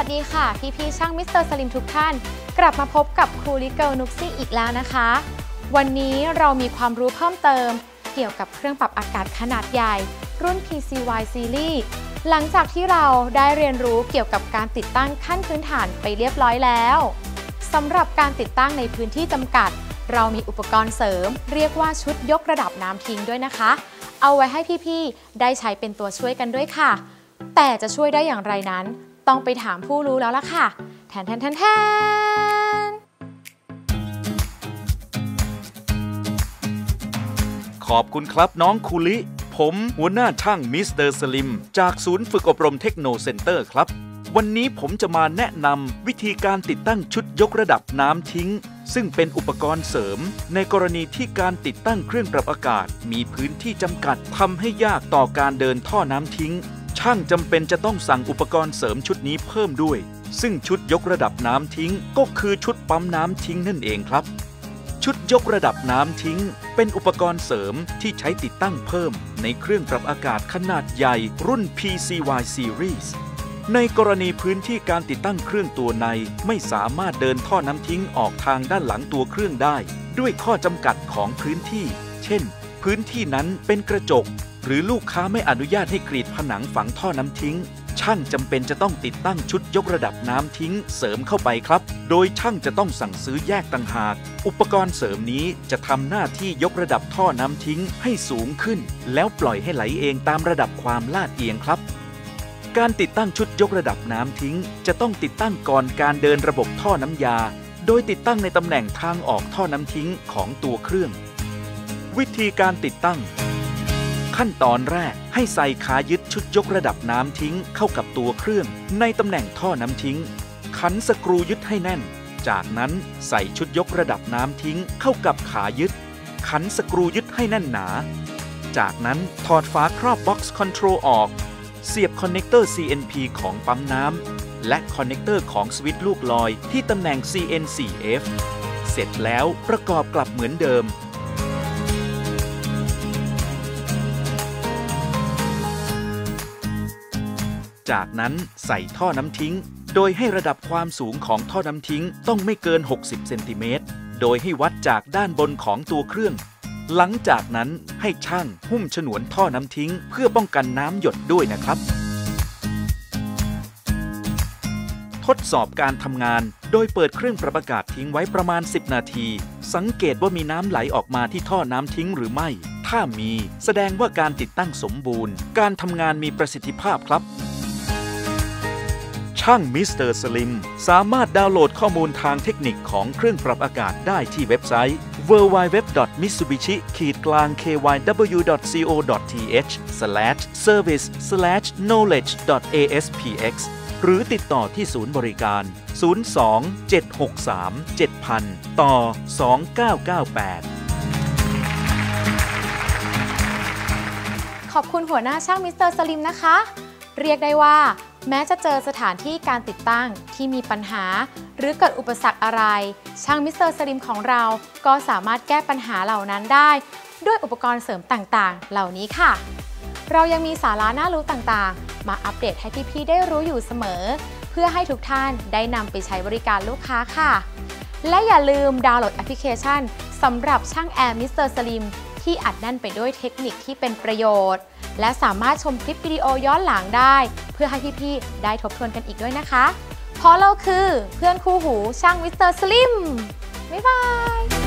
ดีค่ะพี่ช่างมิสเตอร์สลิมทุกท่านกลับมาพบกับครูลิเกิลนุกซี่อีกแล้วนะคะวันนี้เรามีความรู้เพิ่มเติมเกี่ยวกับเครื่องปรับอากาศขนาดใหญ่รุ่น PCY Series หลังจากที่เราได้เรียนรู้เกี่ยวกับการติดตั้งขั้นพื้นฐานไปเรียบร้อยแล้วสำหรับการติดตั้งในพื้นที่จำกัดเรามีอุปกรณ์เสริมเรียกว่าชุดยกระดับน้ำทิ้งด้วยนะคะเอาไว้ให้พี่ๆได้ใช้เป็นตัวช่วยกันด้วยค่ะแต่จะช่วยได้อย่างไรนั้นต้องไปถามผู้รู้แล้วล่ะค่ะแทนขอบคุณครับน้องคูลิผมหัวหน้าช่างมิสเตอร์สลิมจากศูนย์ฝึกอบรมเทคโนเซ็นเตอร์ครับวันนี้ผมจะมาแนะนำวิธีการติดตั้งชุดยกระดับน้ำทิ้งซึ่งเป็นอุปกรณ์เสริมในกรณีที่การติดตั้งเครื่องปรับอากาศมีพื้นที่จำกัดทำให้ยากต่อการเดินท่อน้ำทิ้งช่างจำเป็นจะต้องสั่งอุปกรณ์เสริมชุดนี้เพิ่มด้วยซึ่งชุดยกระดับน้ำทิ้งก็คือชุดปั๊มน้ำทิ้งนั่นเองครับชุดยกระดับน้ำทิ้งเป็นอุปกรณ์เสริมที่ใช้ติดตั้งเพิ่มในเครื่องปรับอากาศขนาดใหญ่รุ่น PCY Series ในกรณีพื้นที่การติดตั้งเครื่องตัวในไม่สามารถเดินท่อน้ำทิ้งออกทางด้านหลังตัวเครื่องได้ด้วยข้อจำกัดของพื้นที่เช่นพื้นที่นั้นเป็นกระจกหรือลูกค้าไม่อนุญาตให้กรีดผนังฝังท่อน้ำทิ้งช่างจำเป็นจะต้องติดตั้งชุดยกระดับน้ำทิ้งเสริมเข้าไปครับโดยช่างจะต้องสั่งซื้อแยกต่างหากอุปกรณ์เสริมนี้จะทำหน้าที่ยกระดับท่อน้ำทิ้งให้สูงขึ้นแล้วปล่อยให้ไหลเองตามระดับความลาดเอียงครับการติดตั้งชุดยกระดับน้ำทิ้งจะต้องติดตั้งก่อนการเดินระบบท่อน้ำยาโดยติดตั้งในตำแหน่งทางออกท่อน้ำทิ้งของตัวเครื่องวิธีการติดตั้งขั้นตอนแรกให้ใส่ขายึดชุดยกระดับน้ำทิ้งเข้ากับตัวเครื่องในตำแหน่งท่อน้ำทิ้งขันสกรูยึดให้แน่นจากนั้นใส่ชุดยกระดับน้ำทิ้งเข้ากับขายึดขันสกรูยึดให้แน่นหนาจากนั้นถอดฝาครอบ Box Control ออกเสียบคอนเนคเตอร์ CNP ของปั๊มน้ำและคอนเนคเตอร์ของสวิตช์ลูกลอยที่ตำแหน่ง CN4F เสร็จแล้วประกอบกลับเหมือนเดิมจากนั้นใส่ท่อน้ำทิ้งโดยให้ระดับความสูงของท่อน้ำทิ้งต้องไม่เกิน60เซนติเมตรโดยให้วัดจากด้านบนของตัวเครื่องหลังจากนั้นให้ช่างหุ้มฉนวนท่อน้ำทิ้งเพื่อป้องกันน้ำหยดด้วยนะครับทดสอบการทำงานโดยเปิดเครื่องปรับอากาศทิ้งไว้ประมาณ10นาทีสังเกตว่ามีน้ำไหลออกมาที่ท่อน้ำทิ้งหรือไม่ถ้ามีแสดงว่าการติดตั้งสมบูรณ์การทำงานมีประสิทธิภาพครับช่างมิสเตอร์สลิมสามารถดาวน์โหลดข้อมูลทางเทคนิคของเครื่องปรับอากาศได้ที่เว็บไซต์ www.mitsubishi-kyws/service/knowledge.aspx หรือติดต่อที่ศูนย์บริการ 02-763-7000 ต่อ 2998 ขอบคุณหัวหน้าช่างมิสเตอร์สลิมนะคะเรียกได้ว่าแม้จะเจอสถานที่การติดตั้งที่มีปัญหาหรือเกิดอุปสรรคอะไรช่างมิสเตอร์สลิมของเราก็สามารถแก้ปัญหาเหล่านั้นได้ด้วยอุปกรณ์เสริมต่างๆเหล่านี้ค่ะเรายังมีสาระน่ารู้ต่างๆมาอัปเดตให้พี่ๆได้รู้อยู่เสมอเพื่อให้ทุกท่านได้นำไปใช้บริการลูกค้าค่ะและอย่าลืมดาวน์โหลดแอปพลิเคชันสำหรับช่างแอร์มิสเตอร์สลิมที่อัดแน่นไปด้วยเทคนิคที่เป็นประโยชน์และสามารถชมคลิปวิดีโอย้อนหลังได้เพื่อให้พี่ๆได้ทบทวนกันอีกด้วยนะคะเพราะเราคือเพื่อนคู่หูช่างมิสเตอร์สลิมบ๊ายบาย